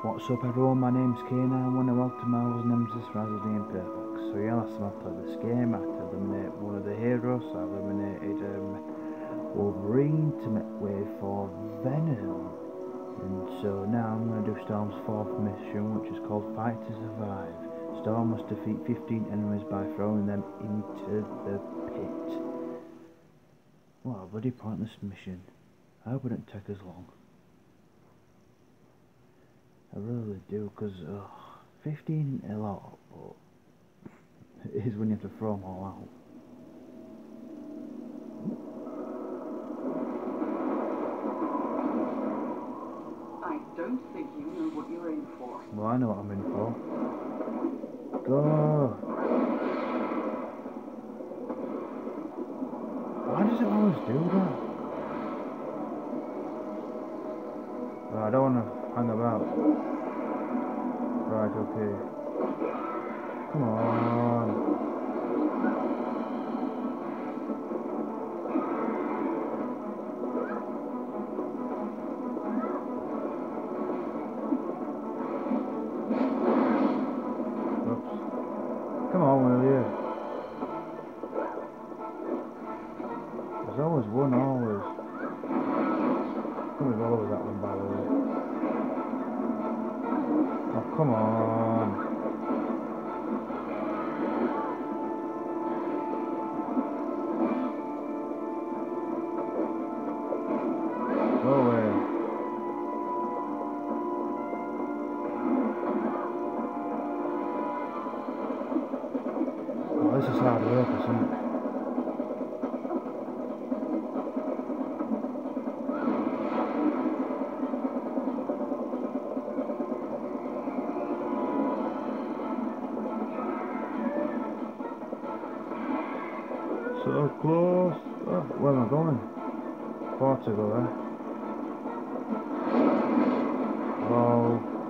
What's up everyone, my name's Kane and I want to welcome Marvel's Nemesis Rise of the Imperfects. So yeah, last time I played this game I had to eliminate one of the heroes, so I eliminated Wolverine to make way for Venom. And so now I'm going to do Storm's fourth mission, which is called Fight to Survive. Storm must defeat 15 enemies by throwing them into the pit. What a bloody pointless mission. I hope it didn't take as long. I really do, because 15 isn't a lot, but it is when you have to throw them all out. I don't think you know what you're in for. Well, I know what I'm in for. Go! Why does it always do that? Well, I don't want to hang about. Right, okay. Come on. Oops. Come on, will you? There's always one, always. Somebody's all over that one, by the way. Oh, come on. Go away. Oh, this is hard work, isn't it? So close. Oh, where am I going? Portugal, eh? Oh.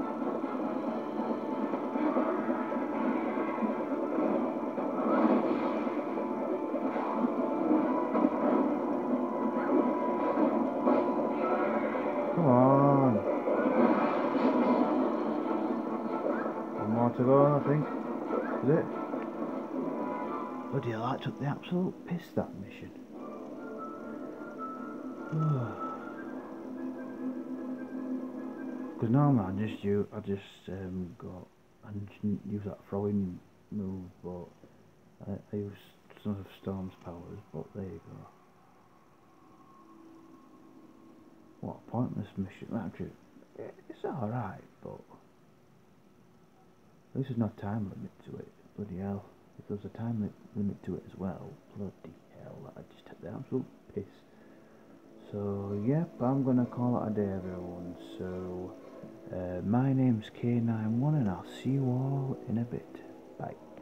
Come on. One more to go, I think. Is it? Bloody hell, that took the absolute piss, that mission. Because normally I just go and use that throwing move, but I use some of Storm's powers, but there you go. What a pointless mission. Actually, it's alright, but at least there's no time limit to it. Bloody hell. If there was a time limit to it as well, bloody hell, I'd just take the absolute piss. So, yep, I'm gonna call it a day, everyone. So, my name's K91 and I'll see you all in a bit. Bye.